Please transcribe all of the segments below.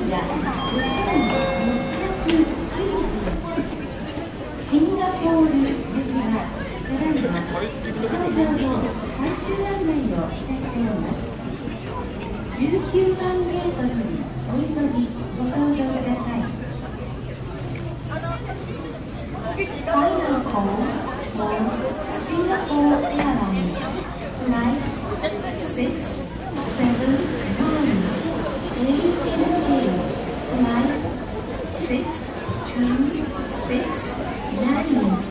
が5690円、シンガポール行きはただいま搭乗の最終案内をいたしております。19番ゲートよりお急ぎご搭乗ください。Final call for Singapore Airlines Flight 679 ANA Flight 6269.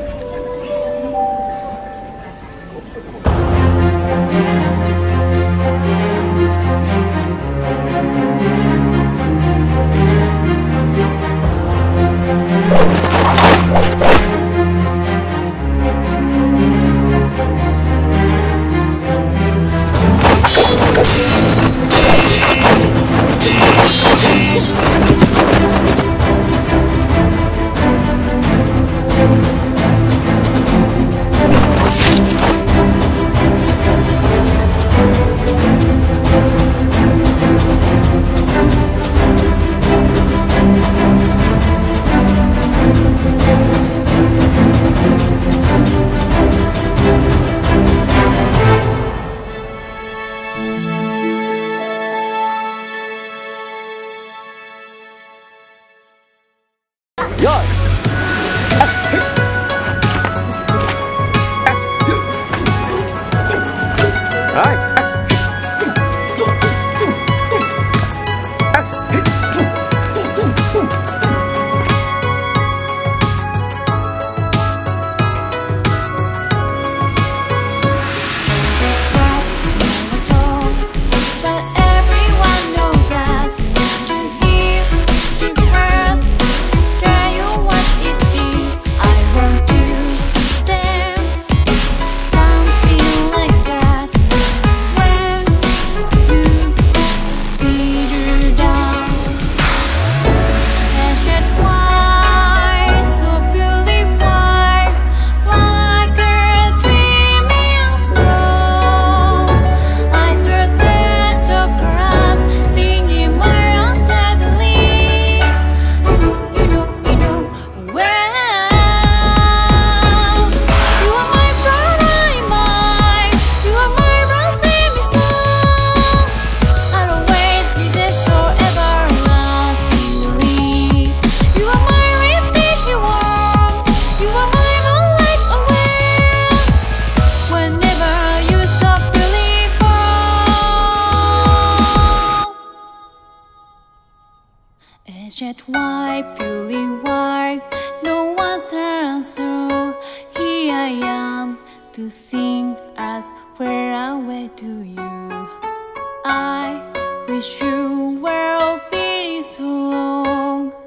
It's just why purely why no one's answer. Here I am to sing as where I way to you. I wish you were very so long.